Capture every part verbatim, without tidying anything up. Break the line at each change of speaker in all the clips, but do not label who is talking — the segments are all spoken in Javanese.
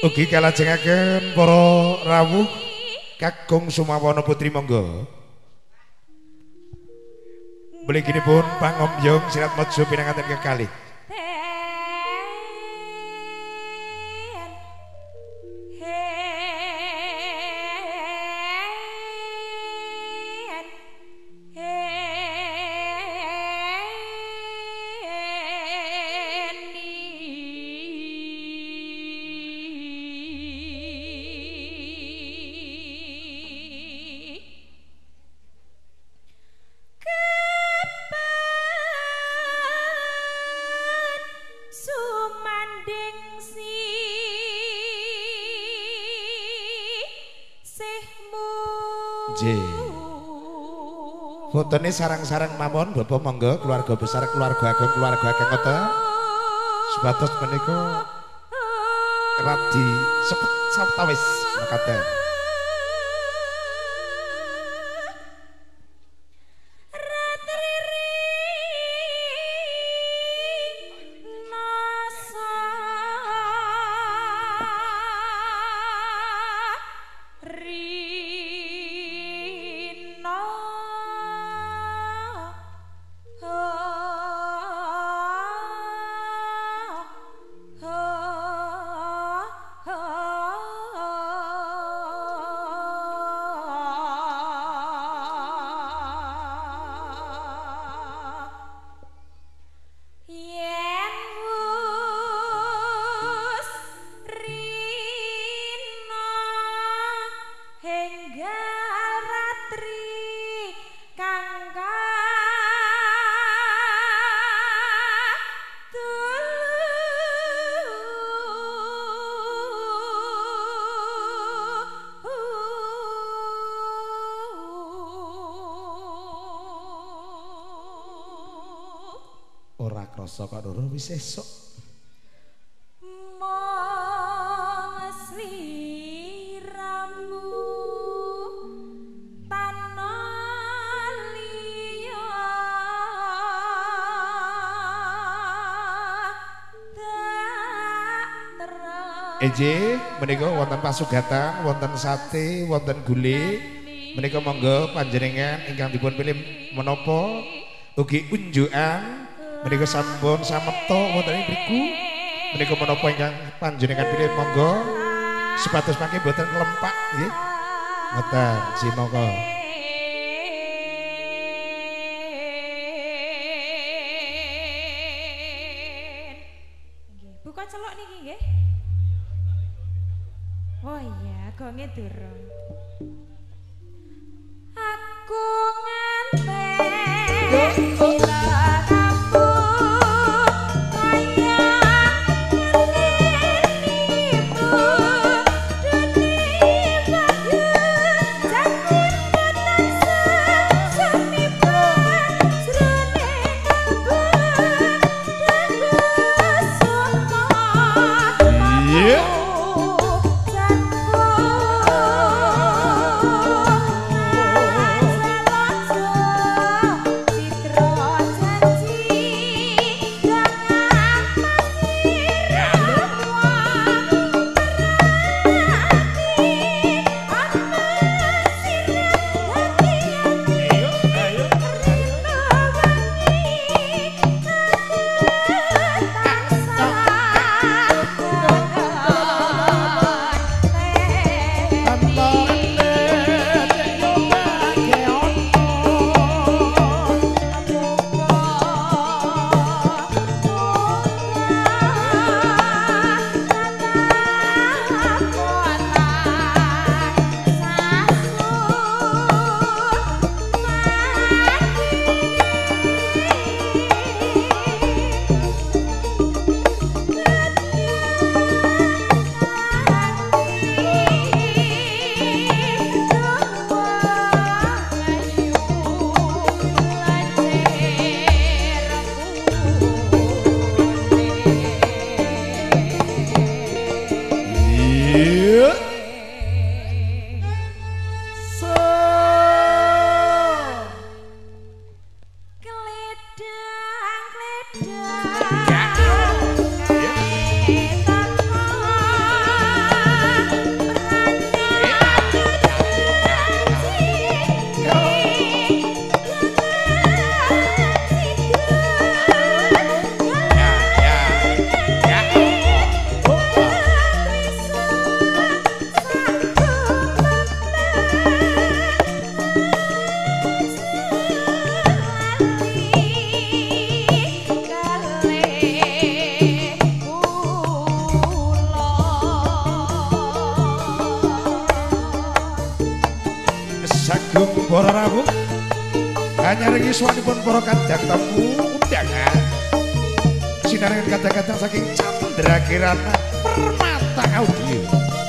Ugi kalajengaken para rawuh kakung Sumawana Putri monggo. Mliginipun pangombyong sirat maja pinanganten kekalih. Fotone sarang-sarang mawon Bapak monggo keluarga besar keluarga ageng keluarga ageng kota sebatas menika radi sepet sawetawis makaten. Ora krasa kok loro wis esuk.
Mong sliramu tanah liya tak terang.
Eje menika wonten pasugatan, wonten sate, wonten gule. Menika monggo panjenengan ingkang dipun pilih menapa ugi unjukan menika sampun samekta wonten ing mriku menika menapa ingkang panjenengan pilih monggo sepatus mangke boten kelempak nggih ngoten si monggo
nggih buka celok niki nggih oh iya gonge durung aku nganteng
Agung para rawuh hanya ring yuswanipun para kadang tamu undangan sinarengan kadang-kadang saking Chandra Kirana Permata Audio.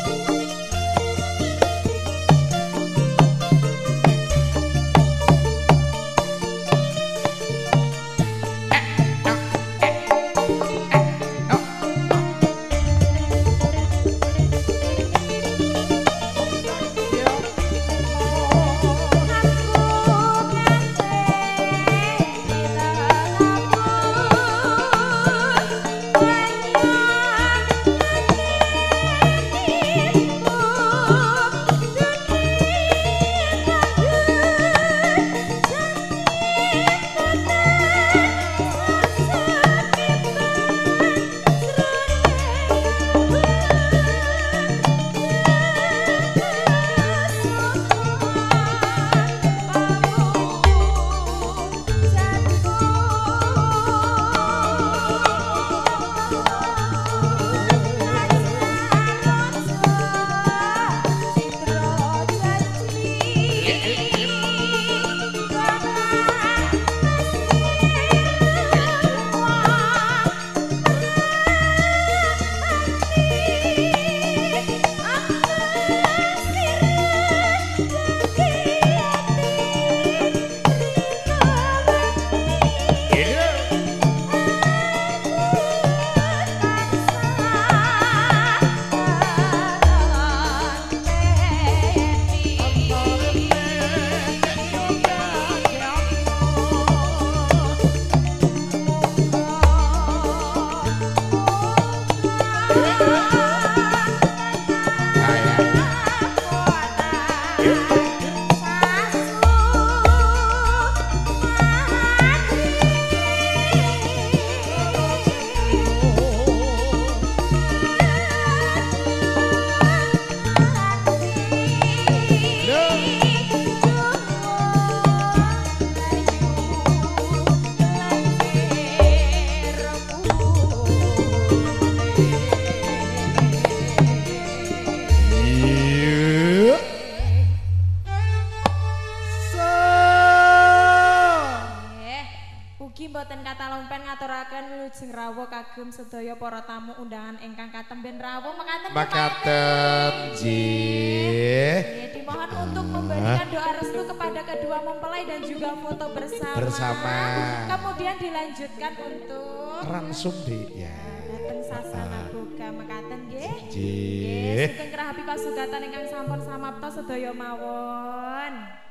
Mboten kata lompen ngaturaken wilujeng rawuh kagem sedaya para tamu undangan ingkang katemben rawuh mekaten
mekaten nggih.
Dimohon untuk memberikan doa restu kepada kedua mempelai dan juga foto bersama.
Bersama.
Kemudian dilanjutkan untuk
ransum di ya.
Dateng sasana boga mekaten nggih.
Nggih.
Sugeng kerahapi pasugatan ingkang sampun samapta sedaya mawon.